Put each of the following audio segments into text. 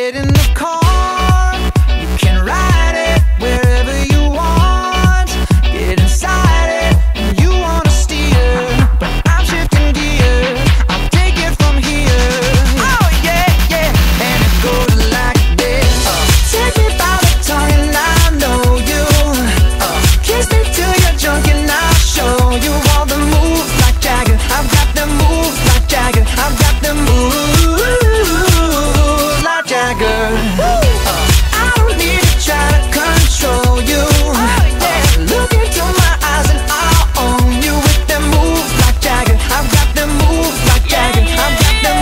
Get in the car, you can ride it wherever you want. Get inside it, and you wanna steer, but I'm shifting gears, I'll take it from here. Oh yeah, yeah, and it goes like this. Take me by the tongue and I know you. Kiss me till you're drunk and I'll show you all the moves like Jagger. I've got the moves like Jagger. I've got the moves like Jagger. I don't need to try to control you. Look into my eyes and I'll own you with them moves like Jagger. I've got them moves like Jagger. I've got them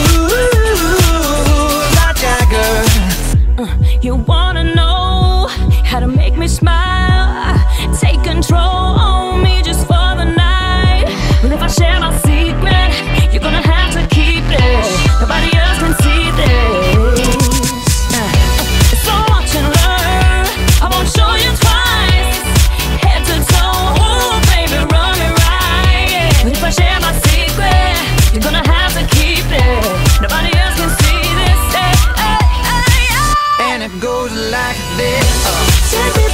moves like Jagger. You wanna know how to make me smile? Take control on me just for the night. Well, if I share my secret, you're gonna have to keep it. Nobody else can see this. So watch and learn. I won't show you twice. Head to toe, ooh, baby, run me right. But if I share my secret, you're gonna have to keep it. Nobody else can see this. And it goes like this. Take me